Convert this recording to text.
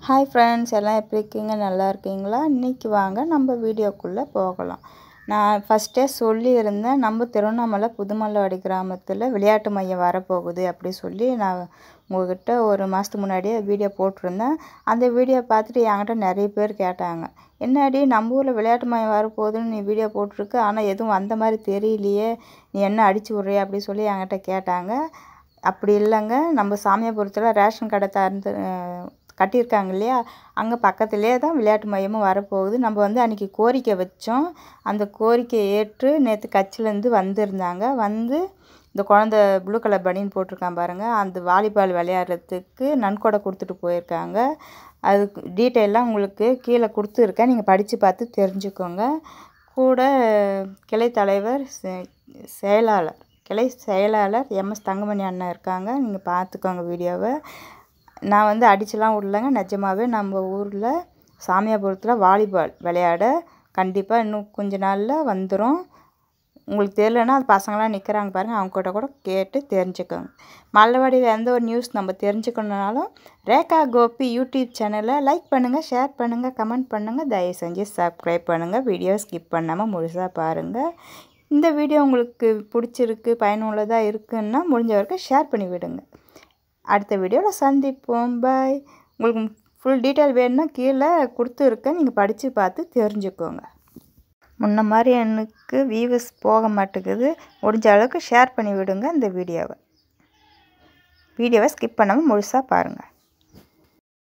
Hi friends, எல்லாம் எப்படி இருக்கீங்க? நல்லா இருக்கீங்களா? இன்றைக்கி வாங்க நம்ம வீடியோக்குள்ளே போகலாம். நான் ஃபஸ்ட்டே சொல்லியிருந்தேன், நம்ம திருவண்ணாமலை புதுமலைவாடி கிராமத்தில் விளையாட்டு மையம் வரப்போகுது அப்படி சொல்லி நான் உங்கள்கிட்ட ஒரு மாதத்துக்கு முன்னாடியே வீடியோ போட்டிருந்தேன். அந்த வீடியோ பார்த்துட்டு என்கிட்ட நிறைய பேர் கேட்டாங்க, என்னடி நம்ம ஊரில் விளையாட்டு மையம் வரப்போகுதுன்னு நீ வீடியோ போட்டிருக்கு, ஆனால் எதுவும் அந்த மாதிரி தெரியலையே, நீ என்ன அடிச்சு விட்றிய அப்படி சொல்லி என்கிட்ட கேட்டாங்க. அப்படி இல்லைங்க, நம்ம சாமியாபுரத்தில் ரேஷன் கடை கட்டியிருக்காங்க இல்லையா, அங்கே பக்கத்துலேயே தான் விளையாட்டு மையமும் வரப்போகுது. நம்ம அன்றைக்கி கோரிக்கை வச்சோம். அந்த கோரிக்கையை ஏற்று நேற்று கட்சியிலேருந்து வந்திருந்தாங்க. இந்த குழந்த ப்ளூ கலர் பனியன் போட்டிருக்கான் பாருங்கள், அந்த வாலிபால் விளையாடுறதுக்கு நன்கொடை கொடுத்துட்டு போயிருக்காங்க. அதுக்கு டீட்டெயிலாம் உங்களுக்கு கீழே கொடுத்துருக்கேன், நீங்கள் படித்து பார்த்து தெரிஞ்சுக்கோங்க. கூட கிளை தலைவர் கிளை செயலாளர் எம்எஸ் தங்கமணி அண்ணன் இருக்காங்க, நீங்கள் பார்த்துக்கோங்க வீடியோவை. நான் அடிச்செல்லாம் விடலைங்க, நிஜமாகவே நம்ம ஊரில் சாமியாபுரத்தில் வாலிபால் விளையாட கண்டிப்பாக இன்னும் கொஞ்ச நாளில் வந்துடும். உங்களுக்கு தெரியலன்னா அது பசங்களாம் நிற்கிறாங்க பாருங்கள், அவங்ககிட்ட கூட கேட்டு தெரிஞ்சுக்கோங்க. மலைவாடியில் எந்த ஒரு நியூஸ் நம்ம தெரிஞ்சுக்கணுனாலும் ரேகா கோபி யூடியூப் சேனலை லைக் பண்ணுங்கள், ஷேர் பண்ணுங்கள், கமெண்ட் பண்ணுங்கள், தயவு செஞ்சு சப்ஸ்கிரைப் பண்ணுங்கள். வீடியோ ஸ்கிப் பண்ணாமல் முழுசாக பாருங்கள். இந்த வீடியோ உங்களுக்கு பிடிச்சிருக்கு, பயனுள்ளதாக இருக்குன்னா முடிஞ்ச வரைக்கும் ஷேர் பண்ணி விடுங்க. அடுத்த வீடியோவில் சந்திப்போம். பாய். உங்களுக்கு ஃபுல் டீட்டெயில் வேணும்னா கீழே கொடுத்துருக்கேன், நீங்கள் படித்து பார்த்து தெரிஞ்சுக்கோங்க. முன்ன மாதிரி எனக்கு வியூஸ் போக மாட்டேங்குது, முடிஞ்ச அளவுக்கு ஷேர் பண்ணி விடுங்க. இந்த வீடியோவை ஸ்கிப் பண்ணாமல் முழுசாக பாருங்கள்.